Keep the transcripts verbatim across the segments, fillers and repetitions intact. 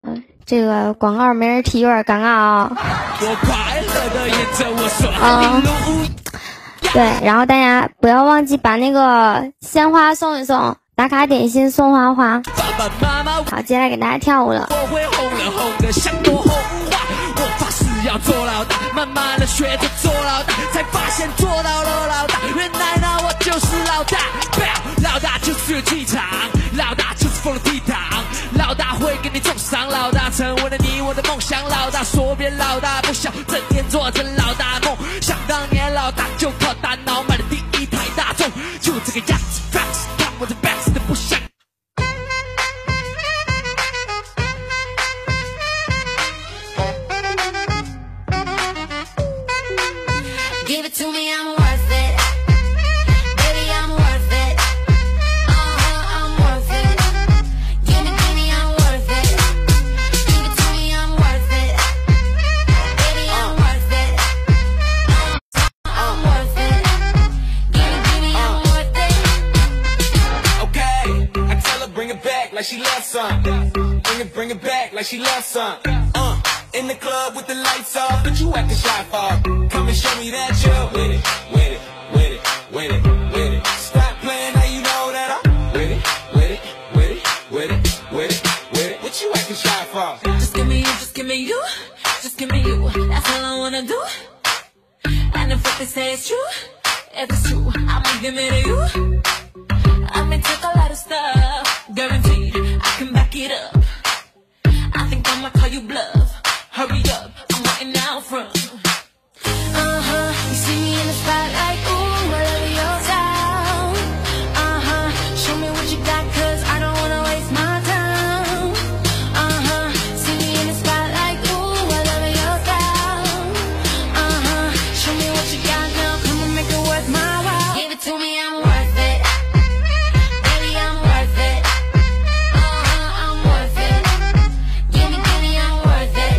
嗯，这个广告没人提，有点尴尬啊。嗯，对，然后大家不要忘记把那个鲜花送一送，打卡点心送花花。好，接下来给大家跳舞了。要做老大，慢慢的学着做老大，才发现做到了老大，原来呢我就是老大。老大就是有气场，老大就是风流倜傥，老大会给你重伤，老大成为了你我的梦想，老大说别老大不小，整天做着老大梦。想当年老大就靠大脑买了第一台大众，就这个样子 ，Facts 看我的 Backs 的不像。Give it to me, I'm worth it. Baby, I'm worth it. Uh-huh, I'm worth it. Give me, give me, I'm worth it. Give it to me, I'm worth it. Baby, I'm worth it. Uh-huh, I'm worth it. Give me, give me, I'm worth it. Okay, I tell her bring it back like she loves some. Bring it, bring it back like she loves some. Uh. In the club with the lights off, but you acting shy for. Come and show me that you're with it, with it, with it, with it, with it. Stop playing, now you know that I'm with it, with it, with it, with it, with it, with it. What you acting shy for? Just give me you, just give me you, just give me you. That's all I wanna do. And if what they say is true, if it's true, I'ma give it to you. I may take a lot of stuff, guaranteed I can back it up. I think I'ma call you bluff. Hurry up, I'm waiting out front. Uh-huh, you see me in the spotlight, ooh, I love your style. Uh-huh, show me what you got, cause I don't wanna waste my time. Uh-huh, see me in the spotlight, ooh, I love your style. Uh-huh, show me what you got now, come on, make it worth my while. Give it to me, I'm worth it. Baby, I'm worth it. Uh-huh, I'm worth it. Give me, give me, I'm worth it.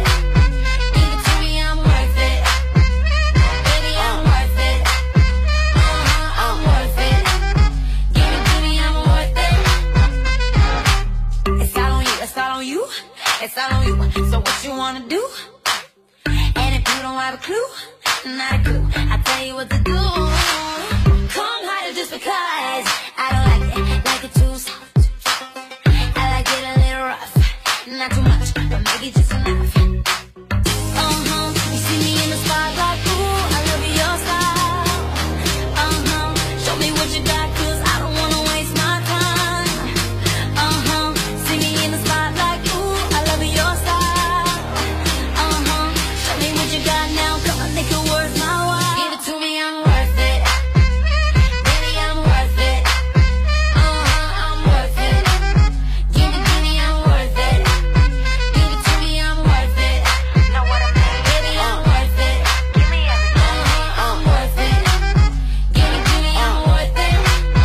It's all on you, so what you wanna do? And if you don't have a clue, not a clue, I'll tell you what to do. Come harder just because I don't like it, like it too soft. I like it a little rough, not too much, but maybe just enough. Uh-huh, you see me in the spotlight, ooh, I love your style. Uh-huh, show me what you got, cause I don't wanna waste my time. Uh-huh, see me in the spotlight, ooh, your style. Uh-huh, show me what you got now, come on, make it worth my while. Give it to me, I'm worth it. Baby, I'm worth it. Uh-huh, I'm worth it. Give it to me, I'm worth it. Give it to me, I'm worth it. Know what I mean? Baby, I'm worth it. Give me everything. Uh-huh, I'm worth it. Give it to me, I'm worth it.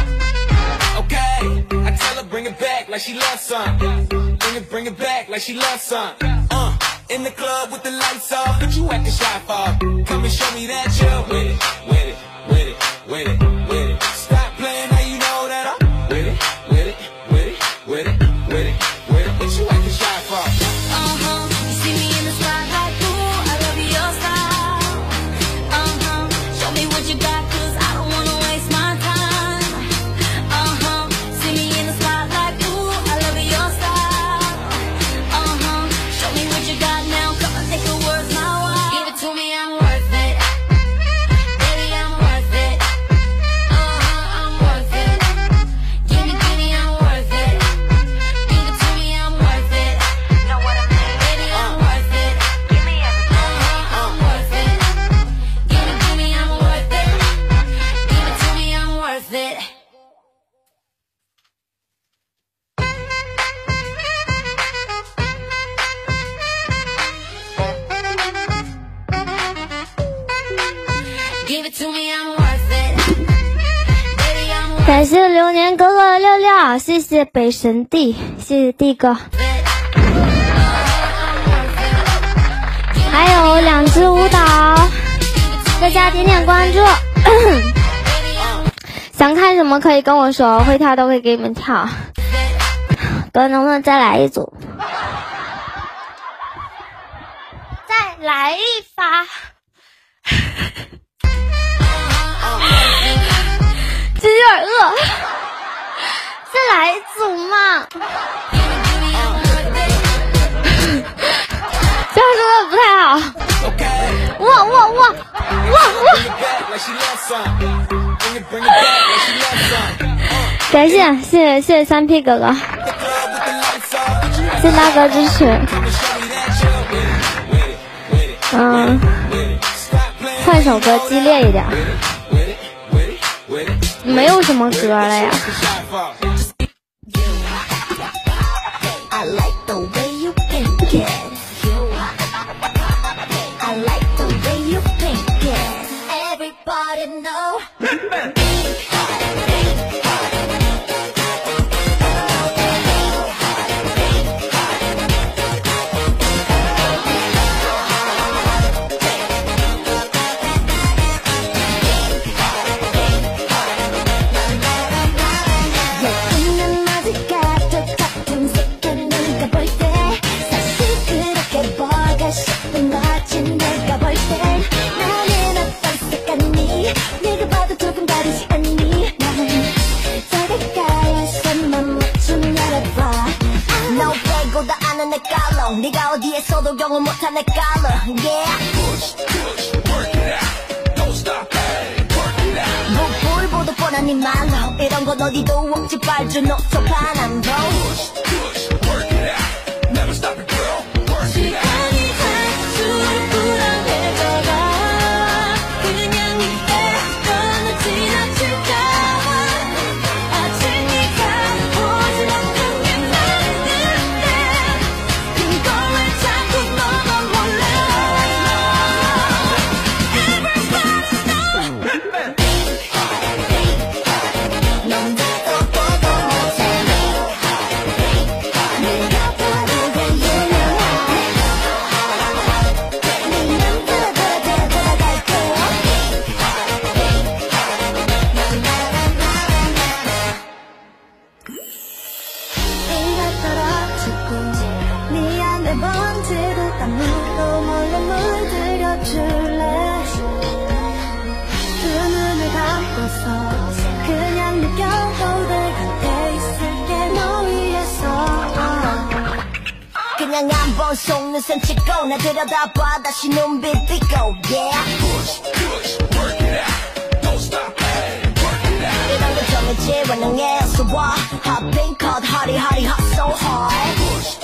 Okay, I tell her bring it back like she loves some. Bring it, bring it back like she loves some. Uh, in the club with the lights off, but you acting shy for. Come and show me that you're with it, with it, with it, with it, with it. Stop playing, now you know that I'm with it, with it, with it, with it, with it, with it. What you acting shy for? Uh-huh, you see me in the spotlight, ooh, I love your style. Uh-huh, show me what you got, cause I don't wanna waste my time. Uh-huh, see me in the spotlight, ooh, I love your style. Uh-huh, show me what you got now, come on, make it worth my while. Give it to me, I'm worth it. Baby, I'm worth it. Uh-huh, I'm worth it. Give me, give me, I'm worth it. Give it to me, I'm worth it. Know what I mean? Baby, I'm worth it. Give me everything. Uh-huh, I'm worth it. Give it to me, I'm worth it. Give it to me, I'm worth it. Give it to me, I'm worth it. Baby, I'm worth it. 感谢流年哥哥的六六，谢谢北神帝，谢谢帝哥。还有两支舞蹈，大家点点关注。想看什么可以跟我说，会跳都会给你们跳。哥，能不能再来一组？ 来一发。这有点饿，再来一组嘛。这样说的不太好。哇哇哇哇哇！感谢谢谢谢谢三 P 哥哥，谢谢大哥支持。嗯，换首歌激烈一点。没有什么歌了呀。 네가 어디에서도 경험 못한 내 color, yeah. 목불보도 뻔한 네 말로 이런 건 어디도 없지 빨주 노초 파남도 시간이 갈수록 불안해져가 그냥 이대로는 지나칠까봐 아직 네가 보지 못한 게 많은데 그걸 왜 자꾸 너만 몰라 Everybody know 넌데도 보도 못해 네가 바르게 유명해 네 맘대로 되돌아갈게 이가 떨어지고 미안해 먼지를 땀으로 몰래 물들여줄래 두 눈을 감고서 그냥 느껴도 돼 곁에 있을게 너 위해서 그냥 한번 속눈썹 찍고 나 들여다봐 다시 눈빛 띄고 yeah 이런 거 정해지 원능해 so what hot pink hot hotty hotty hot so hard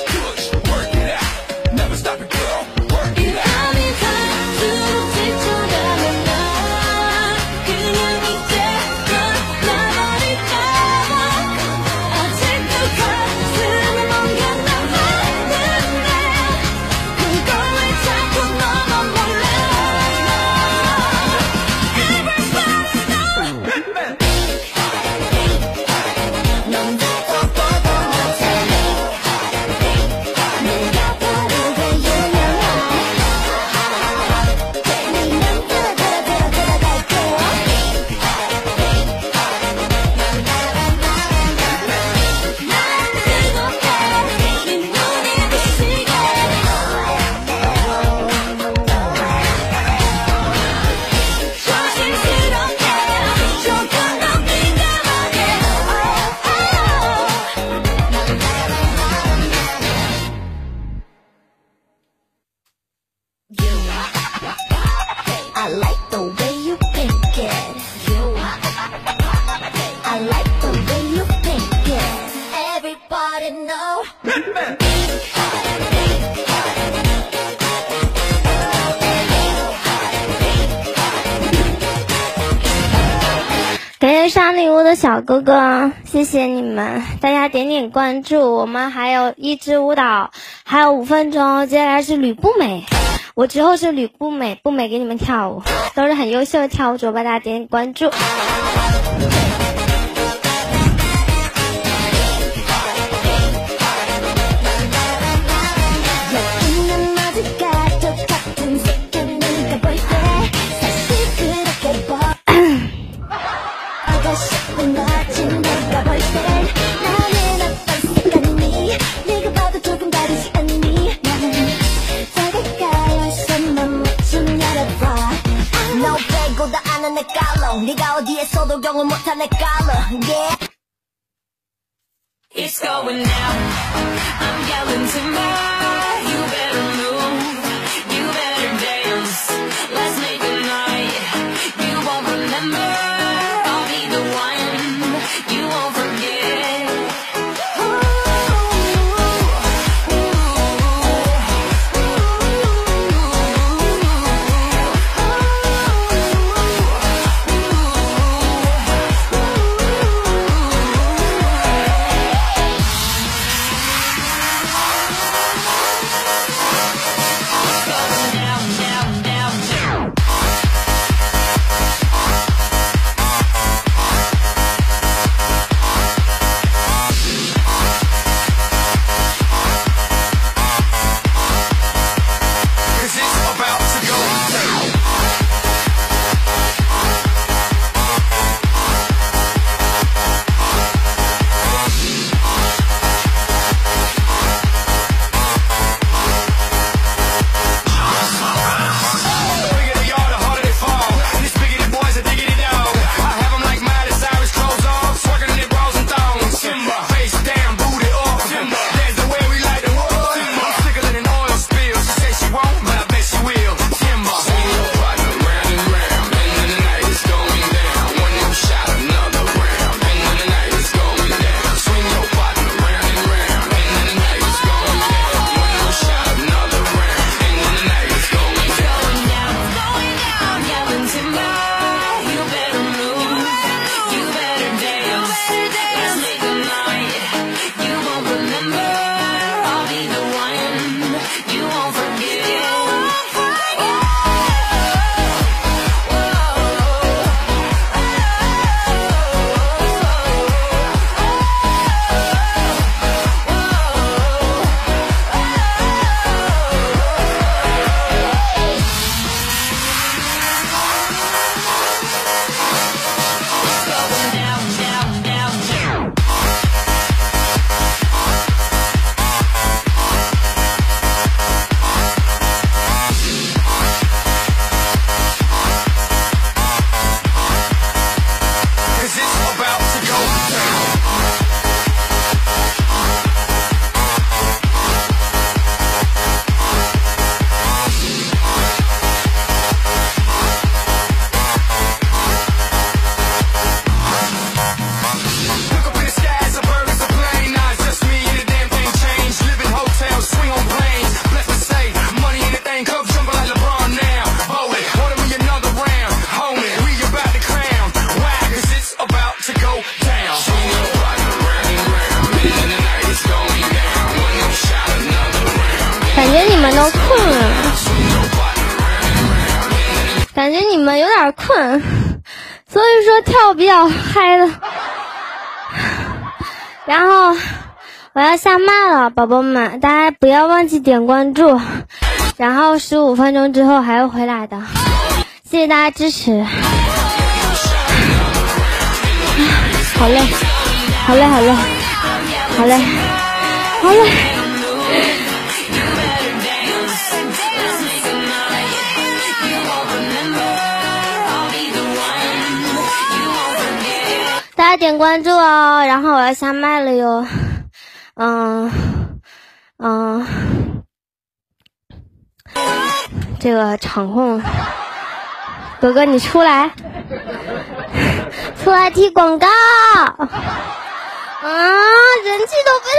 이밤이 갈수록 지쳐가는 나 그냥 이대로 나버릴까봐 아직도 가슴에 뭔가 남아있는데 그걸 왜 자꾸 너만 몰라 Everybody know 넌데도 보도 못해 네가 바르게 유명해 네 맘대로 들어갈게 난 뜨겁게 네 눈이 부시게 조심스럽게 조금 더 민감하게 I like the way you pink it. You, I like the way you pink it. Everybody know. 感谢刷礼物的小哥哥，谢谢你们，大家点点关注。我们还有一支舞蹈，还有五分钟，接下来是吕不美。我之后是吕不美，不美给你们跳舞，都是很优秀的跳舞者，帮大家点点关注。 있어도 경을 못한 내 color, yeah. It's going down. I'm yelling timber. You better move. You better dance. Let's make a night. You won't remember. I'll be the one. You won't forget. 感觉你们都困了，感觉你们有点困，所以说跳比较嗨的。然后我要下麦了，宝宝们，大家不要忘记点关注，然后十五分钟之后还会回来的，谢谢大家支持。好累，好累，好累，好累，好累。大家点关注哦，然后我要下麦了哟。嗯嗯，这个场控哥哥你出来，出来踢广告啊！人气都被